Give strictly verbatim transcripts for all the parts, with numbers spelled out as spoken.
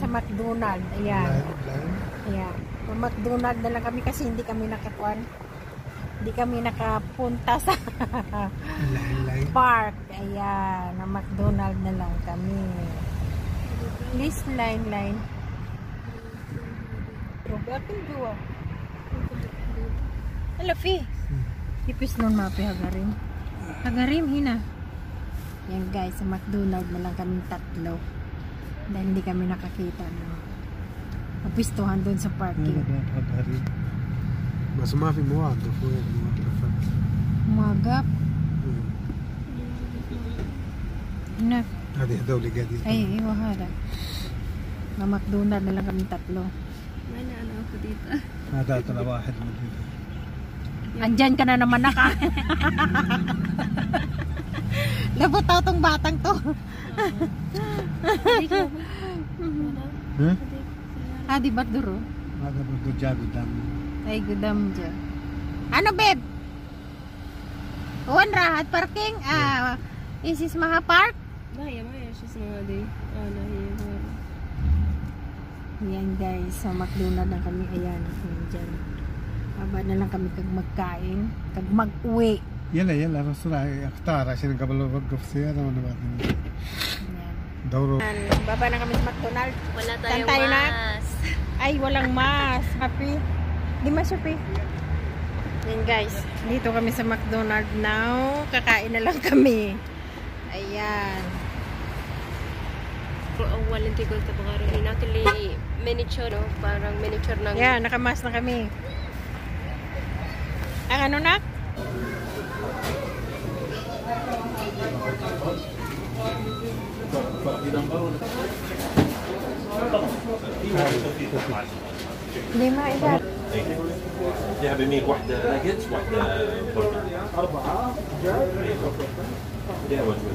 McDonald. Ayan. Ayan. Sa McDonald na lang kami kasi hindi kami nakakuan. Hindi kami nakapunta sa park. Ayan. Na McDonald na lang kami. Please line line. Bakit dua? Alafi. Ipis nun mapi hagarim. Hagarim hina. Yan guys, sa McDonald na lang kami tatlo. Dahil hindi kami nakakita no. Mapistuhan doon sa parking. بس ما في مواقف وين موقفات مواقف هنا هذه هذول قاعدين اي ايوه هذا ما ماكدونالد na lang kami tatlo. May naano ako dito. هذا ترى واحد من andyan ka na naman naka. Labutaw tong batang to. ها Hadi ba duro? هذا برضو جاب قدام Ay, gudam dyan. Ano, babe? Uwan rahat parking? Ah, is this Maha Park? Bahaya, bahaya siya sa mga day. Ah, nahiya ko. Ayan guys, sa McDonald's na kami. Ayan, ayan dyan. Haba na lang kami kag magkain, kag mag-uwi. يلا يلا الرسول اختار عشان قبل ما اوقف سيارة وانا بعدين دوروا. Baba na kami sa McDonald's. Wala Saan tayong tayo na? mas. Ay, walang mas. Happy. Di mas happy. Yan guys, dito kami sa McDonald's now. Kakain na lang kami. Ayan. Walin tigol ito pang araw. Hinatili miniature, no? Parang miniature ng... Yan, nakamas na kami. Ang ano na? Lima ilan? فيها بميل واحدة ناجتس واحدة برجر أربعة دي أول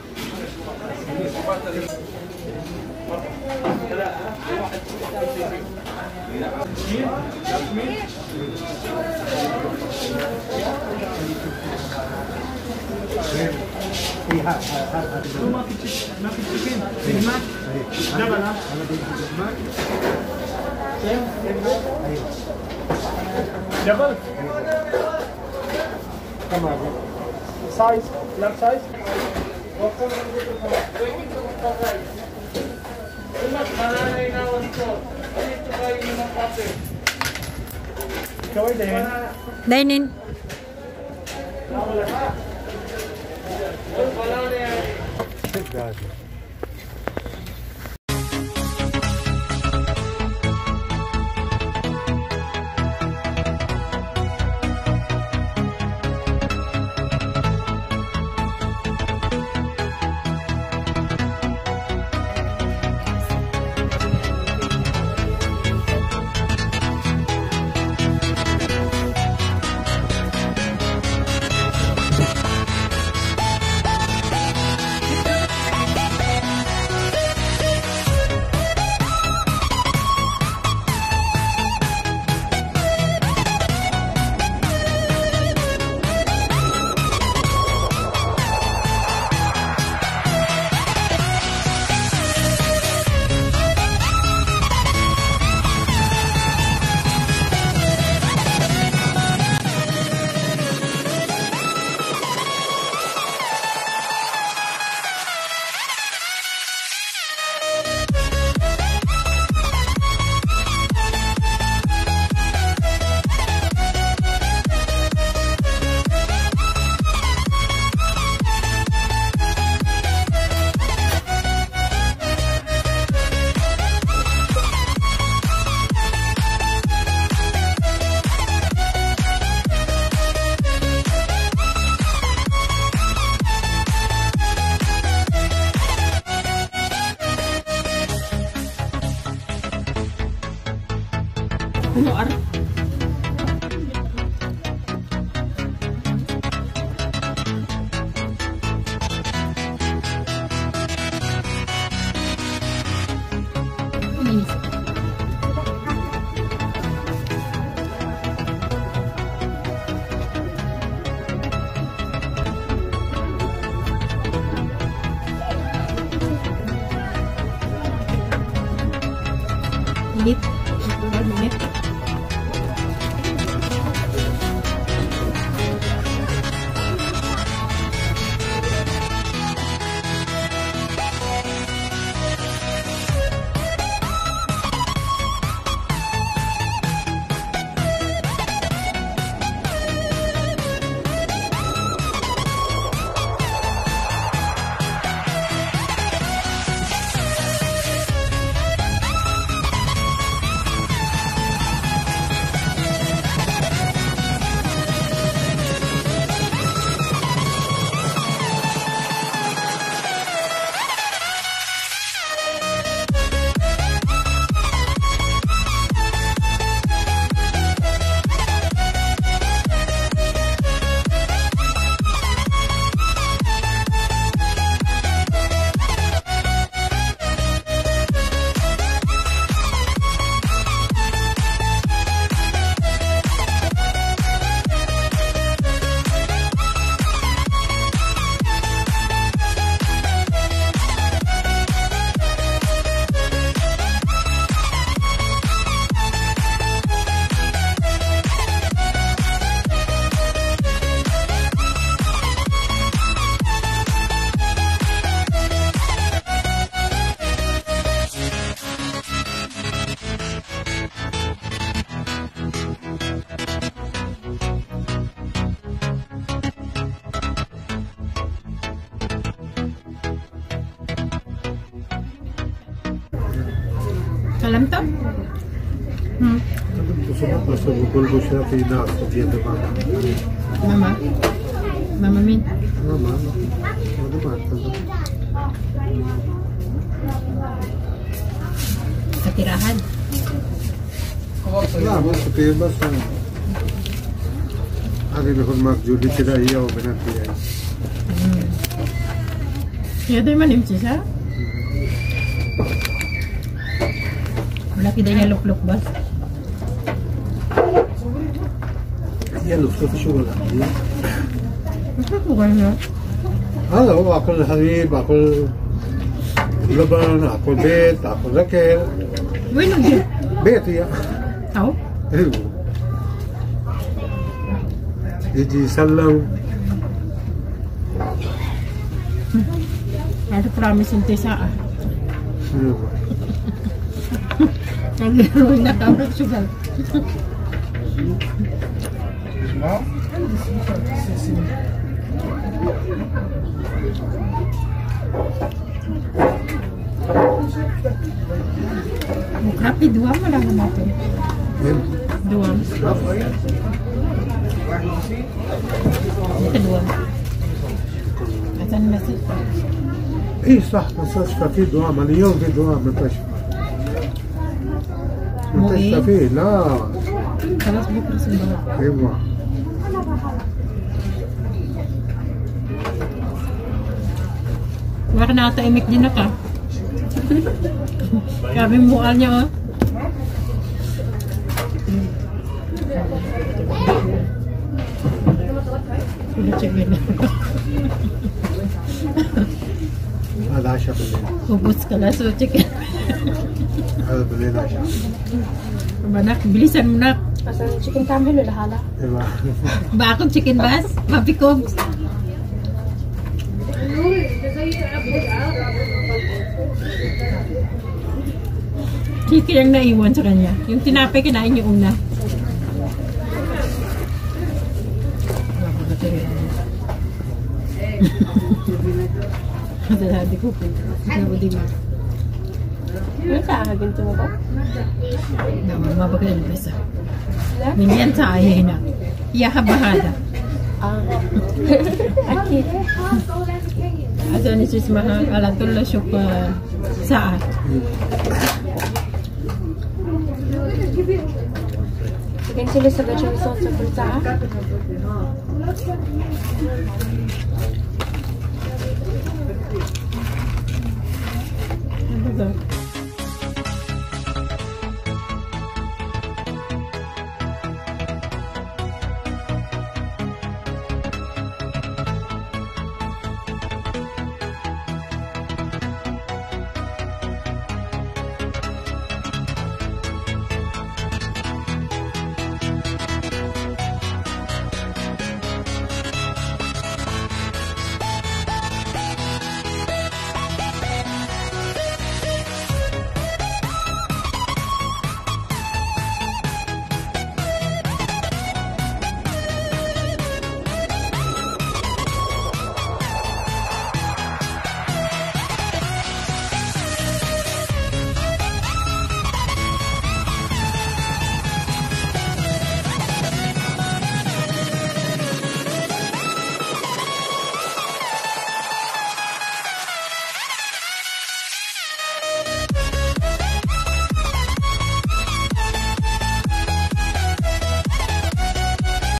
ما في ما في تشيكن في ماك دبل ها ماك دبل تمام سايز لارج سايز Dainin. Keluar. Mainit. Mainit. Alam to? Hmm. Susunod na sa bubulbo siya tina sa diyan na mama. Mama? Mama Min? Mama? Ano ba? Sa tirahan? Wala mo sa tibas. Ari na kung mag-Judy sila iya o pinati ay. Hmm. Iya do'y manim siya? Laki dah yang luk-luk bas. Ya luk-luk شو ولا Bukannya. هذا هو أكل حليب أكل لبن أكل بيت أكل ركل Wait dia. بيت يا Tahu? أيوه يجي يسلم Ada promise untuk saya. أيوه Lagi ruin na kamera sugal. Rapi dua malah natin. Dua. Ito dua. Asan na si? إيه صح مستشفى في دعاء مليون في دعاء مستشفى مستشفى فيه لا خلاص بكره سنبقى. أيوه Wala na ata imik din ka. Grabe mual niya oh. Udah cegin. هذا عشاء بالليل Ubus ka na so chicken. هذا بالليل عشاء Banak, bilisan mo na. Asan chicken kambing udah hala. أيوه Ba akong chicken bas? Mapikob. Kiki yung naiwan sa kanya. Yung tinapay kinain niyo una. Hadi ko po. Nabudi mo. Ano ka agad mo ba? Naman, mabagay na isa. Minyan sa ayaw na. Iya bahada. Ah. Akit. Asa ni sis mahal ala tulla syuk saat. Chicken chili sa gachong sauce sa pulsa. Ano ba?